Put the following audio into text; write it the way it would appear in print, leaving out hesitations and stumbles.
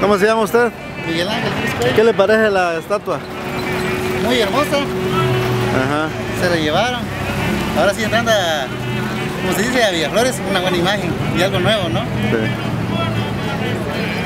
¿Cómo se llama usted? Miguel Ángel Crispe. ¿Qué le parece la estatua? Muy hermosa. Ajá. Se la llevaron. Ahora sí entrando a, como se dice, a Villaflores, una buena imagen y algo nuevo, ¿no? Sí.